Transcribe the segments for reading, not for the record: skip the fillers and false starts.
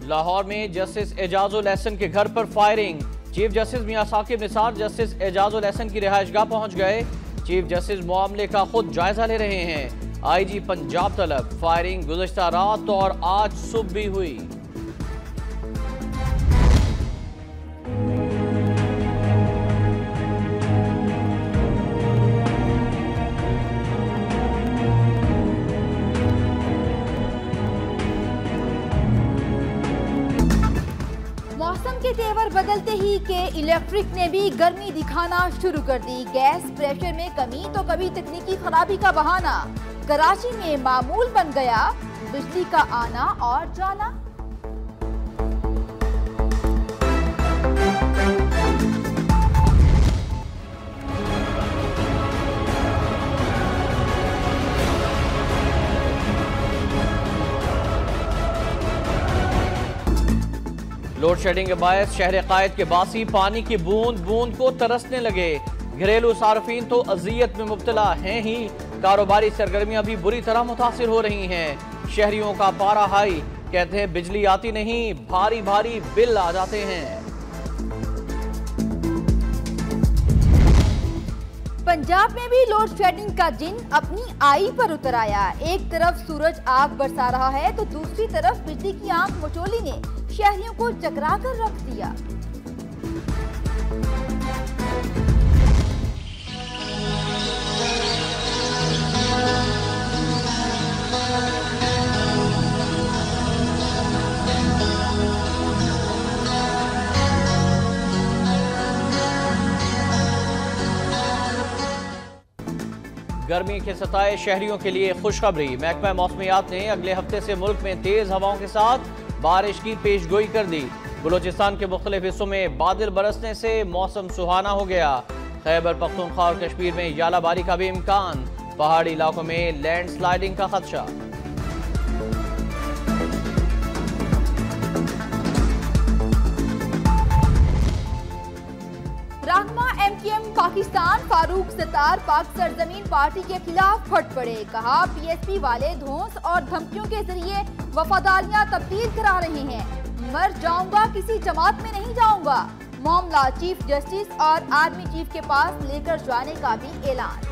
लाहौर में जस्टिस एजाजुल एहसन के घर पर फायरिंग। Chief justice Mian Saqib Nisar justice Ijazul Ahsan की रिहाइशगाह पहुंच गए। चीफ जस्टिस मामले का खुद जायजा ले रहे हैं। आईजी पंजाब तलब। फायरिंग गुज़श्ता रात और आज सुबह भी हुई। मौसम के तेवर बदलते ही के इलेक्ट्रिक ने भी गर्मी दिखाना शुरू कर दी। गैस प्रेशर में कमी तो कभी तकनीकी खराबी का बहाना। कराची में मामूल बन गया बिजली का आना और जाना। लोड शेडिंग के बायस शहर कायद के बासी पानी की बूंद बूंद को तरसने लगे। घरेलू सार्फिन तो अजियत में मुब्तला हैं ही, कारोबारी सरगर्मियां भी बुरी तरह मुतासिर हो रही हैं। शहरियों का पारा हाई, कहते हैं बिजली आती नहीं, भारी भारी बिल आ जाते हैं। पंजाब में भी लोड शेडिंग का जिन अपनी आई पर उतर आया। एक तरफ सूरज आग बरसा रहा है तो दूसरी तरफ बिजली की आंख मचोली ने शहरियों को चकरा कर रख दिया। गर्मी के सताए शहरियों के लिए खुशखबरी। महकमा मौसमियात ने अगले हफ्ते से मुल्क में तेज हवाओं के साथ बारिश की पेशगोई कर दी। बलूचिस्तान के मुख्तलिफ हिस्सों में बादल बरसने से मौसम सुहाना हो गया। खैबर पख्तूनख्वा और कश्मीर में यालाबारी का भी इम्कान। पहाड़ी इलाकों में लैंडस्लाइडिंग का खदशा। रहनुमा MKM पाकिस्तान फारूक सत्तार पाक सरजमीन पार्टी के खिलाफ फट पड़े। कहा PSP वाले धौंस और धमकियों के जरिए वफादारियां तब्दील करा रहे हैं। मर जाऊंगा, किसी जमात में नहीं जाऊंगा। मामला चीफ जस्टिस और आर्मी चीफ के पास लेकर जाने का भी ऐलान।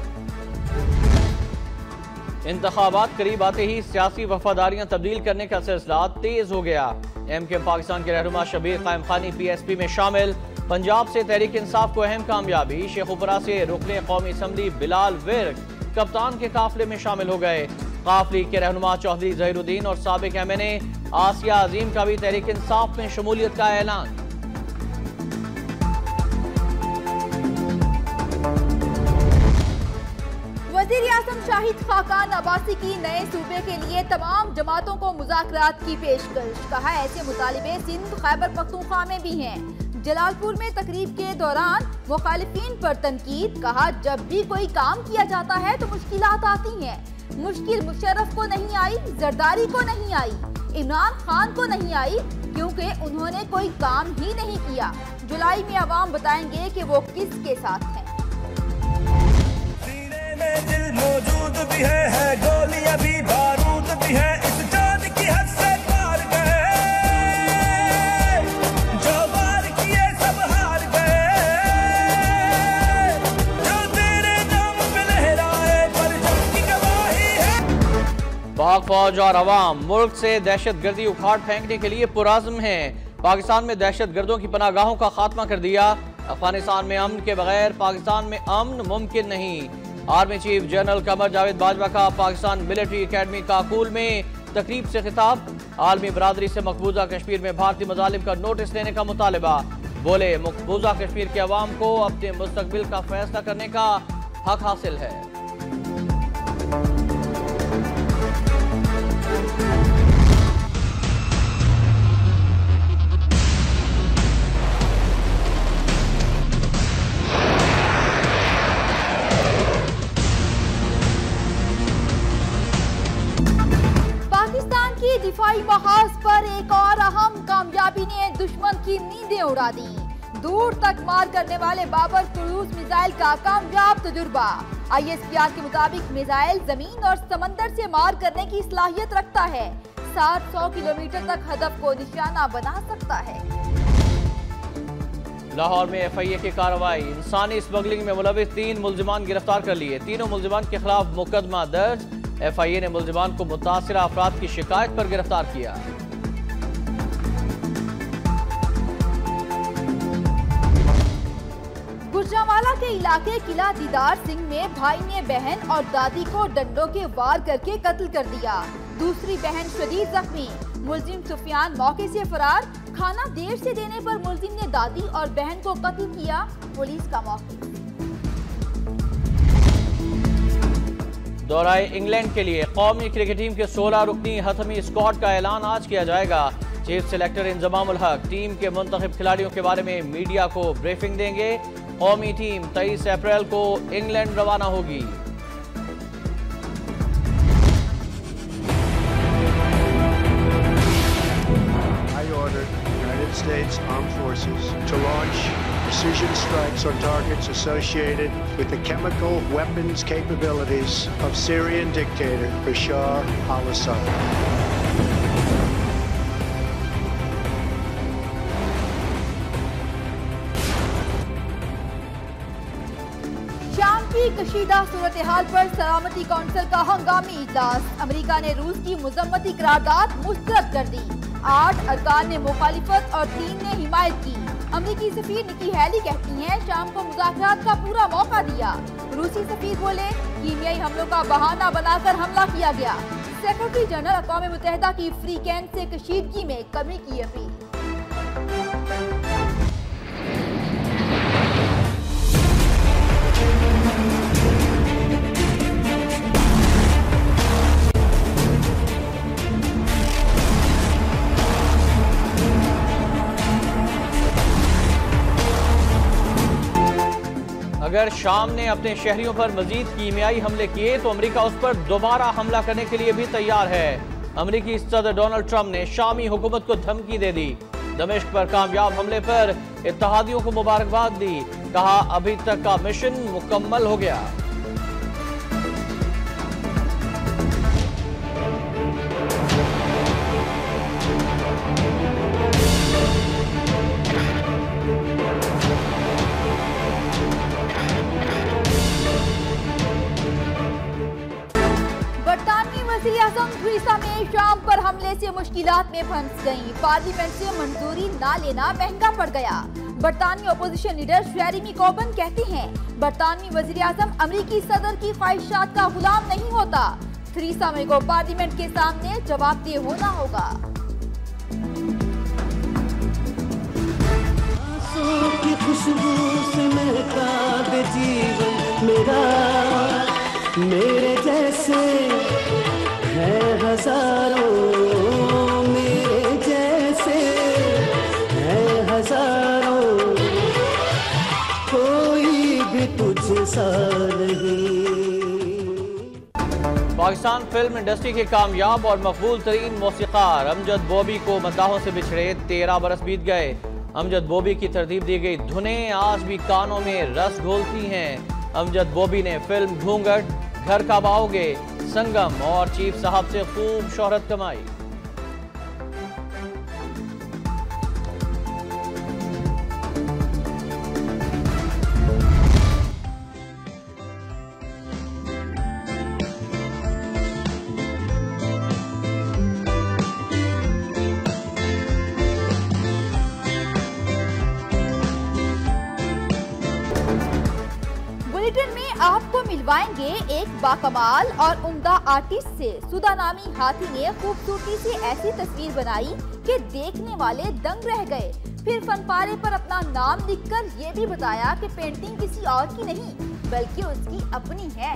इंतखाबात करीब आते ही सियासी वफादारियां तब्दील करने का सिलसिला तेज हो गया। MKM पाकिस्तान के रहनुमा शबीर कायम खानी PSP में शामिल। पंजाब से तहरीक इंसाफ को अहम कामयाबी। शेखुपुरा से रुकने कौमी असम्बली बिलाल विर्क कप्तान के काफिले में शामिल हो गए। काफिले के रहनुमा चौधरी जहीरुद्दीन और साबिक MNA आसिया अजीम का भी तहरीक इंसाफ में शमूलियत का ऐलान। वज़ीर आज़म शाहिद खाकान अब्बासी की नए सूबे के लिए तमाम जमातों को मुज़ाकरात की पेशकश। कहा ऐसे मुतालिबे सिंध खैबर पख्तूनख्वा में भी हैं। जलालपुर में तकरीब के दौरान मुखालिफिन पर तनकीद। कहा जब भी कोई काम किया जाता है तो मुश्किलात आती हैं। मुश्किल मुशर्रफ को नहीं आई, जरदारी को नहीं आई, इमरान खान को नहीं आई, क्योंकि उन्होंने कोई काम ही नहीं किया। जुलाई में अवाम बताएंगे कि वो किसके साथ हैं। सीने में दिल मौजूद भी है गोलियां भी बारूद भी है। इस चांद की हद से पार गए, जो वार किए सब हार गए, जो तेरे नाम पे लहराए पर की गवाही है। पाक फौज और अवाम मुल्क से दहशत गर्दी उखाड़ फेंकने के लिए पुराज़्म है। पाकिस्तान में दहशत गर्दों की पनागाहों का खात्मा कर दिया। अफगानिस्तान में अमन के बगैर पाकिस्तान में अमन मुमकिन नहीं। Army chief general Qamar Javed Bajwa का पाकिस्तान मिलिट्री एकेडमी काकूल में तकरीब से खिताब। आलमी बरादरी से मकबूजा कश्मीर में भारतीय मजालिम का नोटिस लेने का मुतालबा। बोले मकबूजा कश्मीर के अवाम को अपने मुस्तकबिल का फैसला करने का हक हासिल है। दिफाई महाज पर एक और अहम कामयाबी ने दुश्मन की नींदें उड़ा दी। दूर तक मार करने वाले बाबर क्रूज मिसाइल का कामयाब तजुर्बा। ISPR के मुताबिक मिसाइल जमीन और समंदर से मार करने की सलाहियत रखता है। रफ्तार 100 किलोमीटर तक हदफ को निशाना बना सकता है। लाहौर में FIA की कार्रवाई, इंसानी स्मगलिंग में मुलविस 3 मुल्जिमान गिरफ्तार कर लिए। तीनों मुल्जिमान के खिलाफ मुकदमा दर्ज। FIA ने मुल्जिमान को मुतासिरा अफराद की शिकायत पर गिरफ्तार किया। गुजरांवाला के इलाके किला दीदार सिंह में भाई ने बहन और दादी को डंडों के वार करके कत्ल कर दिया। दूसरी बहन शदीद जख्मी। मुलजिम सुफियान मौके से फरार। खाना देर से देने पर मुलजिम ने दादी और बहन को कत्ल किया। पुलिस का मौका। दौराए इंग्लैंड के लिए कौमी क्रिकेट टीम के 16 रुकनी हतमी स्क्वाड का ऐलान आज किया जाएगा। चीफ सेलेक्टर इंजमामुल हक टीम के मुंतखब खिलाड़ियों के बारे में मीडिया को ब्रीफिंग देंगे। कौमी टीम 23 अप्रैल को इंग्लैंड रवाना होगी। United States Armed Forces to launch precision strikes on targets associated with the chemical weapons capabilities of Syrian dictator Bashar al-Assad. शाम की कशीदा सूरत हाल पर सलामती कौंसिल का हंगामी इजलास। अमेरिका ने रूस की मुजम्मती करारदाद मुस्तरद कर दी। 8 अरकान ने मुखालिफत और 3 ने हिमायत की। अमेरिकी सफीर निकी हैली कहती हैं शाम को मुज़ाकरात का पूरा मौका दिया। रूसी सफीर बोले कीमियाई हमलों का बहाना बनाकर हमला किया गया। सेक्रेटरी जनरल अक़वाम मुत्तहिदा की फ्री कैंप से कशीदगी में कमी की अपील। अगर शाम ने अपने शहरियों पर मजीद कीमियाई हमले किए तो अमेरिका उस पर दोबारा हमला करने के लिए भी तैयार है। अमेरिकी सदर डोनाल्ड ट्रंप ने शामी हुकूमत को धमकी दे दी। दमिश्क पर कामयाब हमले पर इत्तहादियों को मुबारकबाद दी। कहा अभी तक का मिशन मुकम्मल हो गया। वज़ीर-ए-आज़म थेरेसा मे शाम पर हमले से मुश्किलात में फंस गईं। पार्लियामेंट से मंजूरी ना लेना महंगा पड़ गया। बरतानवी अपोजिशन लीडर जेरेमी कॉर्बिन कहते हैं बरतानवी वज़ीर-ए-आज़म अमेरिकी सदर की ख्वाहिशात का गुलाम नहीं होता। थेरेसा मे को पार्लियामेंट के सामने जवाबदेह होना होगा। की खुशबू से महका दे जीवन मेरा, मेरे जैसे है हजारों, मेरे जैसे है हजारों, कोई भी तुझसा नहीं। पाकिस्तान फिल्म इंडस्ट्री के कामयाब और मकबूल तरीन मौसीकार अमजद बॉबी को मद्दाहों से बिछड़े 13 बरस बीत गए। अमजद बॉबी की तरतीब दी गई धुनें आज भी कानों में रस घोलती हैं। अमजद बॉबी ने फिल्म घूंघट, घर का बाओगे, संगम और चीफ साहब से खूब शोहरत कमाई। बुलेटिन में आपको मिलवाएंगे एक बाकमाल और उम्दा आर्टिस्ट से। सुधा नामी हाथी ने खूबसूरती से ऐसी तस्वीर बनाई कि देखने वाले दंग रह गए। फिर फनपारे पर अपना नाम लिखकर ये भी बताया कि पेंटिंग किसी और की नहीं बल्कि उसकी अपनी है।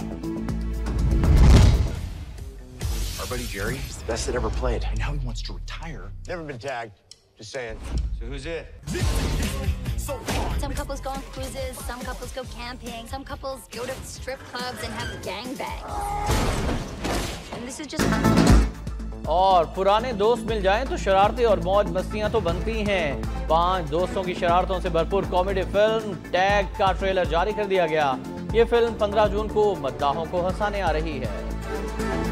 Our buddy Jerry is the best that ever played, and now he wants to retire. Never been tagged. Just saying. So who's it? Some couples go on cruises, some couples go camping, some couples go to strip clubs and have gangbangs. And this is just... और पुराने दोस्त मिल जाएं तो शरारतें और मौज मस्तियां तो बनती हैं। 5 दोस्तों की शरारतों से भरपूर कॉमेडी फिल्म टैग का ट्रेलर जारी कर दिया गया। ये फिल्म 15 जून को मद्दाहों को हंसाने आ रही है।